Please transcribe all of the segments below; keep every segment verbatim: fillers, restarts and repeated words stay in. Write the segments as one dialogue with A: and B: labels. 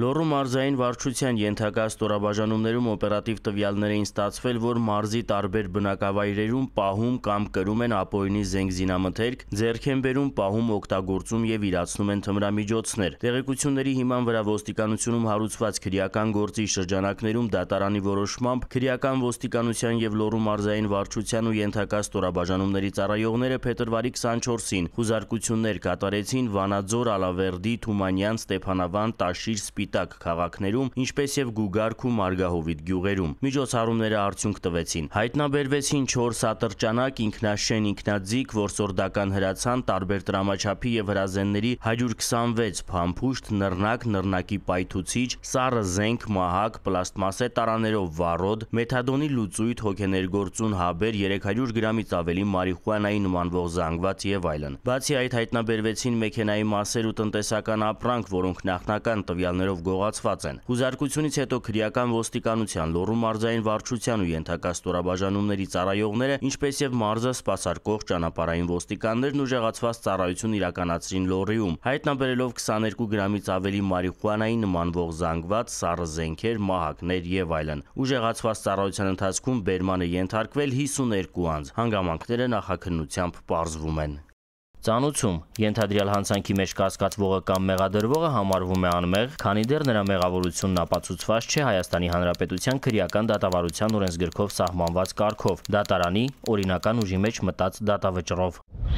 A: Լոռու մարզային վարչության ենթակա ստորաբաժանումներում օպերատիվ տվյալներ էին ստացվել, որ մարզի տարբեր բնակավայրերում պահում կամ կրում են ապօրինի զենք զինամթերք, ձեռք են բերում, պահում, օգտագործում եւ իրացնում են թմրամիջոցներ։ Տեղեկությունների հիման վրա ոստիկանությունում հարուցված քրեական գործի շրջանակներում դատարանի որոշմամբ քրեական ոստիկանության եւ Լոռու մարզային վարչության ու ենթակա ստորաբաժանումների ծառայողները փետրվարի քսանչորսին խուզարկություններ կատարեցին Վանաձոր, Ալավերդի, Թումանյան, Ստեփանավան, Տաշիր, Սպիտակ քաղաքներում, ինչպես եւ Գուգարք ու Մարգահովիտ գյուղերում։ Միջոցառումները արդյունք տվեցին։ Հայտնաբերվեցին չորս ատրճանակ, ինքնաշեն, ինքնաձիգ, որսորդական հրացան, տարբեր տրամաչափի եւ հրազենների հարյուր քսանվեց փամփուշտ, նռնակ, նռնակի պայթուցիչ, սառը զենք, մահակ, պլաստմասե տարաներով վառոդ, մեթադոնի լուծույթ, հոգեներգործուն հաբեր, երեք հարյուր գրամից ավելի մարիխուանայի նմանվող զանգված եւ այլն։ Բացի այդ հայտնաբերվեցին մեքենայի մասեր ու տնտեսական ապրանք, որոնք նախնական տվյալներով գողացված են։ Խուզարկությունից հետո քրեական ոստիկանության, Լոռու մարզային վարչության ու ենթակա ստորաբաժանումների ծառայողները, ինչպես եւ մարզը սպասարկող ճանապարհային ոստիկաններն ուժեղացված ծառայություն իրականացրին Լոռիում, հայտնաբերելով քսաներկու գրամից ավելի մարիխուանայի նմանվող զանգված, սառը զենքեր, մահակներ եւ այլն։ Ուժեղացված ծառայության ընթացքում բերման է ենթարկվել հիսուներկու անձ։ Հանգամանքները նախաքննությամբ պարզվում են։ Ծանուցում ենթադրյալ հանցանքի մեջ կասկածվողը կամ մեղադրվողը համարվում է անմեղ, քանի դեռ նրա մեղավորությունն ապացուցված չէ Հայաստանի Հանրապետության քրեական դատավարության օրենսգրքով սահմանված կարգով, դատարանի օրինական ուժի մեջ մտած դատավճռով։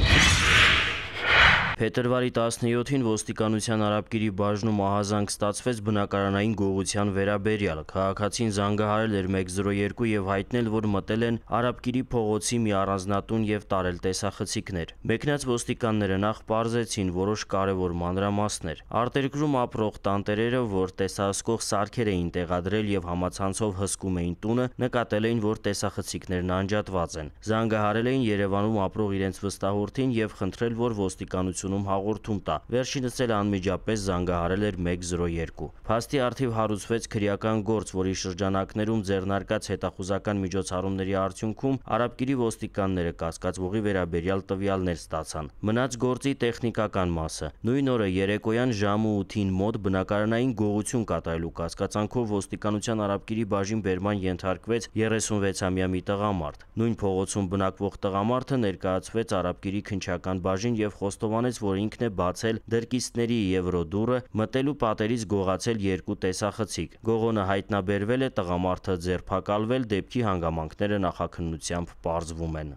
A: Փետրվարի տասնյոթին ոստիկանության Արաբկիրի բաժնում ահազանգ ստացվեց բնակարանային գողության վերաբերյալ։ Քաղաքացին զանգահարել էր մեկ զրո երկու եւ հայտնել, որ մտել են Արաբկիրի փողոցի մի առանձնատուն եւ տարել տեսախցիկներ։ Մեկնած ոստիկանները նախ պարզեցին որոշ կարևոր մանրամասներ։ Արտերկրում ապրող տանտերերը, որ տեսահսկող սարքեր էին տեղադրել եւ համացանցով հսկում էին տունը, նկատել էին, որ տեսախցիկներն անջատված են։ Զանգահարել էին Երևանում ապրող իրենց վստահորդին եւ խնդրել, որ ոստիկանություն հաղորդում տա։ Վերջինս էլ անմիջապես զանգահարել էր մեկ զրո երկու։ Փաստի առթիվ հարուցվեց քրեական գործ, որի շրջանակներում ձեռնարկած հետախուզական միջոցառումների արդյունքում Արաբկիրի ոստիկանները կասկածվողի վերաբերյալ տվյալներ ստացան։ Մնաց գործի տեխնիկական մասը։ Նույն օրը երեկոյան ժամը ութին մոտ բնակարանային գողություն կատարելու կասկածանքով ոստիկանության Արաբկիրի բաժին բերման ենթարկվեց երեսունվեցամյա մի տղամարդ։ Նույն փողոցում բնակվող տղամարդը ներկայացվեց Արաբկիրի քննչական բաժին եւ խոստովանեց, որ ինքն է բացել դրկիստների եվրոդուրը, մտելու պատերից գողացել երկու տեսախցիկ։ Գողոնը հայտնաբերվել է, տղամարդը ձերբակալվել, դեպքի հանգամանքները նախաքննությամբ պարզվում են։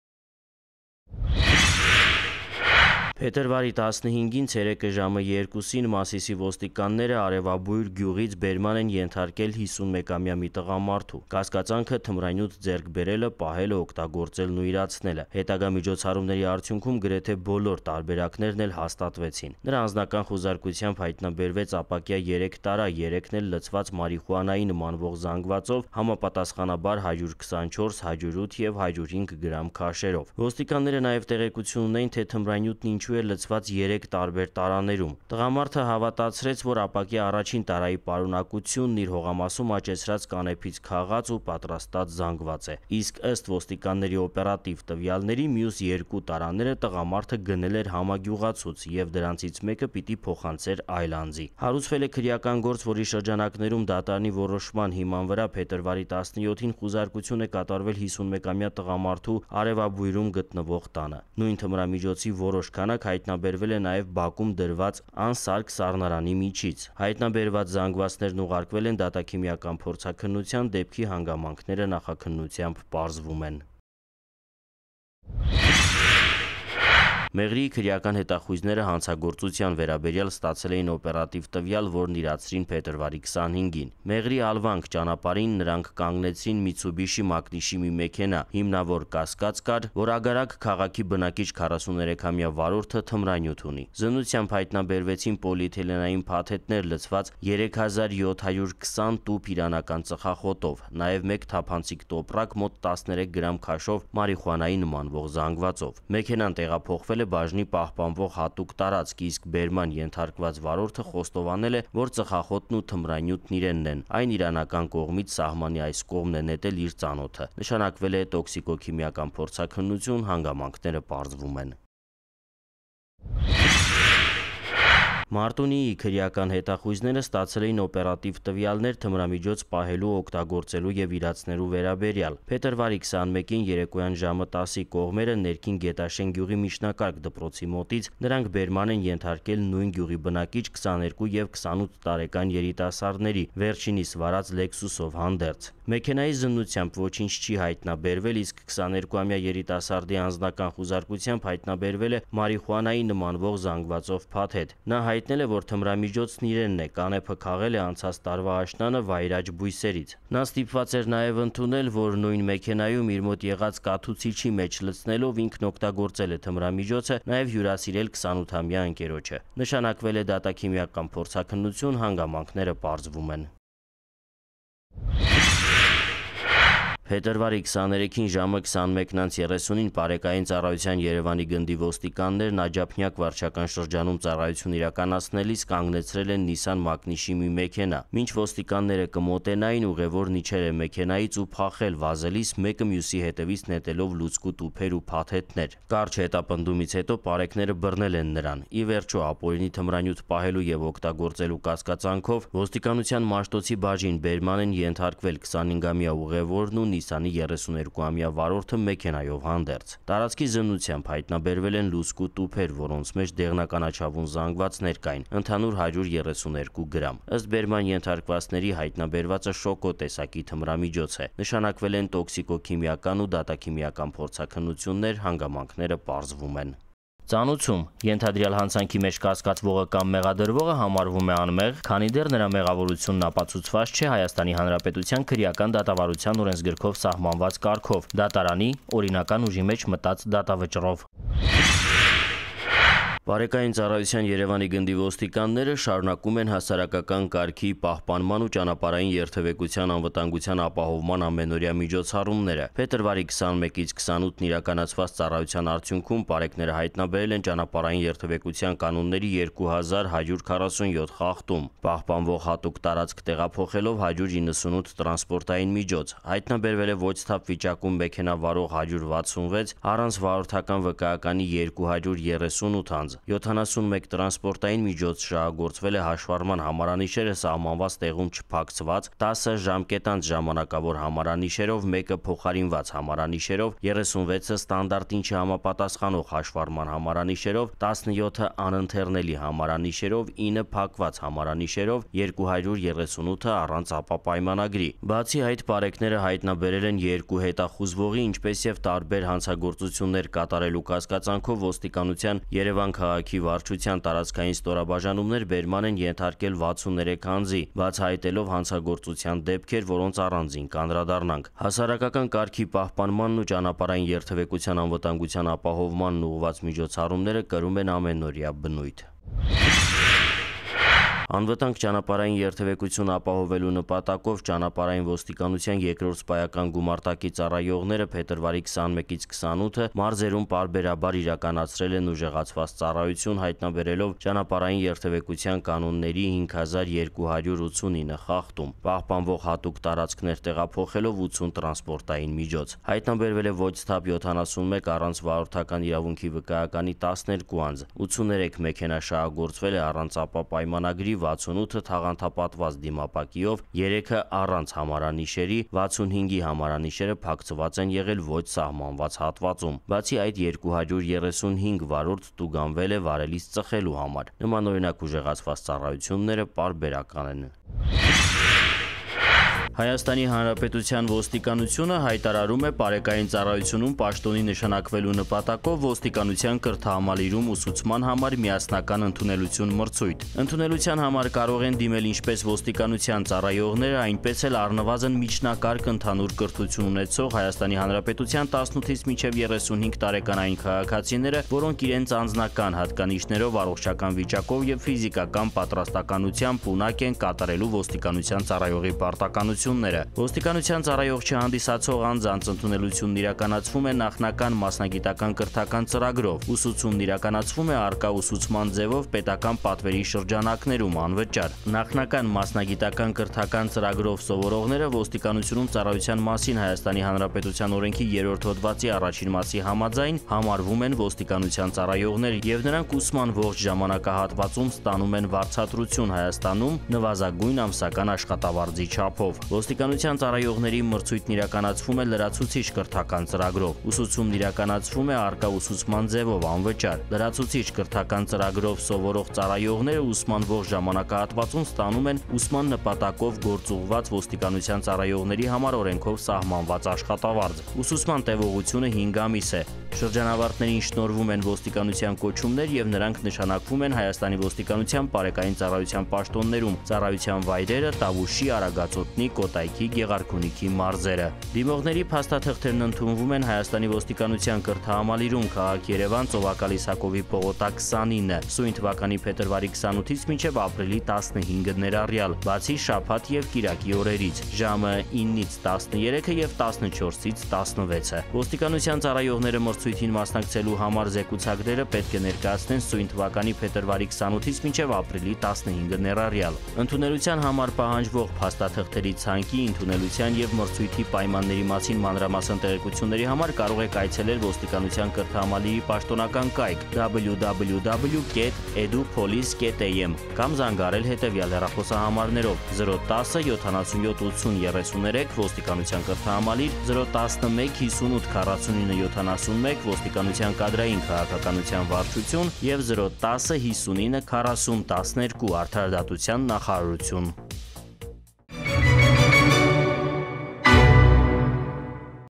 A: Փետրվարի տասնհինգին ցերեկը ժամը երկուսին Մասիսի ոստիկանները Արևաբույր գյուղից բերման են ենթարկել հիսունմեկամյա մի տղամարդու։ Կասկածանքը թմրանյութ ձեռք բերելը, պահելը, օգտագործելն ու իրացնելը։ Հետագա միջոցառումների արդյունքում գրեթե բոլոր տարբերակներն էլ հաստատվեցին։ Նրա անձնական խուզարկությամբ հայտնաբերվեց ապակյա երեք տարա, երեքն էլ լցված մարիխուանայի նմանվող զանգվածով, համապատասխանաբար հարյուր քսանչորս, հարյուր ութ եւ հարյուր հինգ գրամ քաշերով։ Ոստիկանները նաեւ տեղեկություն ունեն, թե թմրանյութն ինչու է լցված երեք տարբեր տարաներում։ Տղամարդը հավատացրեց, որ ապակյա առաջին տարայի պարունակությունն իր հողամասում աճեցրած կանեփից քաղած ու պատրաստած զանգված է։ Իսկ ըստ ոստիկանների օպերատիվ տվյալների մյուս երկու տարաները տղամարդը գնել էր համագյուղացուց եւ դրանցից մեկը պիտի փոխանցեր այլ անձի։ Հարուցվել է քրեական գործ, որի շրջանակներում դատարանի որոշման հիման վրա փետրվարի տասնյոթին խուզարկություն է կատարվել հիսունմեկամյա տղամարդու Արևաբույրում գտնվող տանը։ Նույն թմրամիջոցի որոշ քանակ հայտնաբերվել է նաև բակում դրված անսարք սառնարանի միջից։ Հայտնաբերված զանգվածներն ուղարկվել են դատաքիմիական փորձաքննության, դեպքի հանգամանքները նախաքննությամբ պարզվում են։ Մեղրի քրեական հետախույզները հանցագործության վերաբերյալ ստացել էին օպերատիվ տվյալ, որն իրացրին փետրվարի քսանհինգին։ Մեղրի Ալվանք ճանապարհին նրանք կանգնեցին Mitsubishi Magnishi մի մեքենա, հիմնավոր կասկած կար, որ Ագարակ քաղաքի բնակիչ քառասուներեքամյա վարորդը թմրանյութ ունի։ Զննությամբ հայտնաբերվեցին պոլիէթիլենային փաթեթներ լցված երեք հազար յոթ հարյուր քսան տուփ իրանական ծխախոտով, նաև մեկ թափանցիկ տոպրակ մոտ տասներեք գրամ քաշով մարիխուանայի նմանվող զանգվածով։ Մեքենան տեղափոխվել բաժնի պահպանվող հատուկ տարածք, իսկ բերման ենթարկված վարորդը խոստովանել է, որ ծխախոտն ու թմրանյութն իրենն են։ Այն իրանական կողմից սահմանի այս կողմն է նետել իր ծանոթը։ Նշանակվել է տոքսիկոքիմիական փորձաքննություն, հանգամանքները պարզվում են։ Մարտունիի քրեական հետախույզները ստացել էին օպերատիվ տվյալներ թմրամիջոց պահելու, օգտագործելու եւ իրացնելու վերաբերյալ։ Փետրվարի քսանմեկին երեկոյան ժամը տասի կողմերը ներքին Գետաշեն գյուղի միջնակարգ դպրոցի մոտից նրանք բերման են ենթարկել նույն գյուղի բնակիչ քսաներկու եւ քսանութ տարեկան երիտասարդների, վերջինիս վարած Lexus-ով հանդերձ։ Մեքենայի զննությամբ ոչինչ չի հայտնաբերվել, իսկ քսաներկուամյա երիտասարդի անձնական խուզարկությամբ հայտնաբերվել է մարիխուանայի նմանվող զանգվածով փաթեթ։ Նա հայտնել է, որ թմրամիջոցն իրենն է, կանեփը քաղել է անցած տարվա աշնանը վայրաճ բույսերից։ Նա ստիպված էր նաև ընդունել, որ նույն մեքենայում իր մոտ եղած կաթուցիչի մեջ լցնելով ինքն օգտագործել է թմրամիջոցը, նաև հյուրասիրել քսանութամյա ընկերոջը։ Նշանակվել է դատաքիմիական փորձաքննություն, հանգամանքները պարզվում են։ Փետրվարի քսաներեքին ժամը քսանմեկն երեսունին Պարեկային ծառայության Երևանի գնդի ոստիկաններն Աջափնյակ վարչական շրջանում ծառայություն իրականացնելիս կանգնեցրել են Nissan Magnishի մի մեքենա։ Մինչ ոստիկանները կմոտենային, ուղևորն իջել է մեքենայից ու փախել վազելիս, մեկը մյուսի հետևից նետելով լուցկու տուփեր ու փաթեթներ։ Կարճ հետապնդումից հետո պարեկները բռնել են նրան։ Ի վերջո ապօրինի թմրանյութ պահելու եւ օգտագործելու կասկածանքով ոստիկանության Մաշտոցի բաժին բերման են ենթարկվել քսանհինգամյա ուղևորն ու Nissan-ի երեսուներկուամյա վարորդը մեքենայով հանդերձ։ Տարածքի զննությամբ հայտնաբերվել են լուցկու տուփեր, որոնց մեջ դեղնականաչավուն զանգվածներ կային, ընդհանուր հարյուր երեսուներկու գրամ։ Ըստ բերման ենթարկվածների հայտնաբերվածը շոկո տեսակի թմրամիջոց է։ Նշանակվել են տոքսիկոքիմիական ու դատաքիմիական փորձաքննություններ, հանգամանքները պարզվում են։ Ծանուցում ենթադրյալ հանցանքի մեջ կասկածվողը կամ մեղադրվողը համարվում է անմեղ, քանի դեռ նրա մեղավորությունն ապացուցված չէ Հայաստանի Հանրապետության քրեական դատավարության օրենսգրքով սահմանված կարգով, դատարանի օրինական ուժի մեջ մտած դատավճռով։ Պարեկային ծառայության Երևանի գնդի ոստիկանները շարունակում են հասարակական կարգի պահպանման ու ճանապարհային երթևեկության անվտանգության ապահովման ամենօրյա միջոցառումները։ Փետրվարի քսանմեկից քսանութն իրականացված ծառայության արդյունքում պարեկները հայտնաբերել են ճանապարհային երթևեկության կանոնների երկու հազար հարյուր քառասունյոթ խախտում, պահպանվող հատուկ տարածք տեղափոխելով հարյուր իննսունութ տրանսպորտային միջոց։ Հայտնաբերվել է ոչ սթափ վիճակում մեքենա վարող հարյուր վաթսունվեց, առանց վարորդական վկայականի երկու հարյուր երեսունութ անձ։ յոթանասունմեկ տրանսպորտային միջոց շահագործվել է հաշվառման համարանիշերը սահմանված տեղում չփակցված, տասը ժամկետանց ժամանակավոր համարանիշերով, մեկը փոխարինված համարանիշերով, երեսունվեցը ստանդարտին չհամապատասխանող հաշվառման համարանիշերով, տասնյոթը անընթեռնելի համարանիշերով, ինը փակված համարանիշերով, երկու հարյուր երեսունութը առանց ապապայմանագրի։ Բացի այդ, պարեկները հայտնաբերել են երկու հետախուզվողի, ինչպես եւ տարբեր հանցագործություններ կատարելու կասկածանքով ոստիկանության Երևան քաղաքի վարչության տարածքային ստորաբաժանումներ բերման են ենթարկել վաթսուններեք անձի, բացահայտելով հանցագործության դեպքեր, որոնց առանձին կանդրադառնանք։ Հասարակական կարգի պահպանմանն ու ճանապարհային երթևեկության անվտանգության ապահովմանն ուղղված միջոցառումները կրում են ամենօրյա բնույթ։ Անվտանգ ճանապարհային երթևեկություն ապահովելու նպատակով ճանապարհային ոստիկանության երկրորդ սպայական գումարտակի ծառայողները փետրվարի քսանմեկից քսանութը մարզերում պարբերաբար իրականացրել են ուժեղացված ծառայություն, հայտնաբերելով ճանապարհային երթևեկության կանոնների հինգ հազար երկու հարյուր ութսունինը խախտում, պահպանվող հատուկ տարածքներ տեղափոխելով ութսուն տրանսպորտային միջոց։ Հայտնաբերվել է ոչ սթափ յոթանասունմեկ առանց վարորդական իրավունքի վկայականի տասներկու անձ, ութսուներեք մեքենա շահագործվել է առանց ապապայմանագրի, վաթսունութը թաղանթապատված դիմապակիով, երեքը առանց համարանիշերի, վաթսունհինգի համարանիշերը փակցված են եղել ոչ սահմանված հատվածում։ Բացի այդ, երկու հարյուր երեսունհինգ վարորդ տուգանվել է վարելիս ծխելու համար։ Նմանօրինակ ուժեղացված ծառայությունները պարբերական են։ Հայաստանի Հանրապետության ոստիկանությունը հայտարարում է պարեկային ծառայությունում պաշտոնի նշանակվելու նպատակով ոստիկանության կրթահամալիրում ուսուցման համար միասնական ընդունելություն մրցույթ։ Ընդունելության համար կարող են դիմել ինչպես ոստիկանության ծառայողները, այնպես էլ առնվազն միջնակարգ ընդհանուր կրթություն ունեցող Հայաստանի Հանրապետության տասնութից մինչև երեսունհինգ տարեկանային քաղաքացիները, որոնք իրենց անձնական հատկանիշներով, առողջական վիճակով եւ ֆիզիկական պատրաստականությամբ ունակ են կատարելու ոստիկանության ծառայողի պարտականություն։ գործողությունները։ Ոստիկանության ծառայող չհանդիսացող անձանց ընդունելությունն իրականացվում է նախնական մասնագիտական կրթական ծրագրով։ Ուսուցումն իրականացվում է առկա ուսուցման ձևով պետական պատվերի շրջանակներում անվճար։ Նախնական մասնագիտական կրթական ծրագրով սովորողները ոստիկանությունում ծառայության մասին Հայաստանի Հանրապետության օրենքի երրորդ հոդվածի առաջին մասի համաձայն համարվում են ոստիկանության ծառայողներ եւ նրանք ուսման ողջ ժամանակահատվածում ստանում են վարձատրություն Հայաստանում նվազագույն ամսական աշխատավարձի չափով։ Ոստիկանության ծառայողների մրցույթն իրականացվում է լրացուցիչ կրթական ծրագրով։ Ուսուցումն իրականացվում է առկա ուսուցման ձևով անվճար։ Լրացուցիչ կրթական ծրագրով սովորող ծառայողները ուսման ողջ ժամանակահատվածում ստանում են ուսման նպատակով գործուղված ոստիկանության ծառայողների համար օրենքով սահմանված աշխատավարձ։ Ուսուցման տևողությունը հինգ ամիս է։ Շրջանավարտներին շնորհվում են ոստիկանության կոչումներ եւ նրանք նշանակվում են Հայաստանի ոստիկանության բարեկային ծառայության պաշտոններում։ Ծառայության վայրերը Տավուշի, Արագածոտնի, Կոտայքի, Գեղարքունիքի մարզերը։ Դիմողների փաստաթղթերն ընդունվում են Հայաստանի ոստիկանության կրթահամալիրում քաղաք Երևան, Ծովակալի Սակովի պողոտա քսանինը, սույն թվականի փետրվարի քսանութից մինչև ապրիլի տասնհինգը ներառյալ, բացի շաբաթ եւ կիրակի օրերից, ժամը իննից տասներեքը եւ տասնչորսից տասնվեցը։ Ոստիկանության ծառայողները մրցույթին մասնակցելու համար զեկուցակները պետք է ներկայացնեն սույն թվականի փետրվարի քսանութից մինչև ապրիլի տասնհինգը ներառյալ։ Ընդունելության համար պահանջվող փաստաթղթերի ցանկի, ընդունելության եւ մրցույթի պայմանների մասին մանրամասն տեղեկությունների համար կարող եք այցելել ոստիկանության կրթահամալիրի պաշտոնական կայք w w w կետ էդուպոլիս կետ a m կամ զանգարել հետևյալ հեռախոսահամարներով զրո տասը յոթանասունյոթ ութսուն երեսուներեք ոստիկանության կրթահամալիր, զրո տասնմեկ հիսունութ քառասունինը յոթանասունմեկ ոստիկանության կադրային քաղաքականության վարչություն եւ զրո տասը հիսունինը քառասուն տասներկու արդարադատության նախարարություն։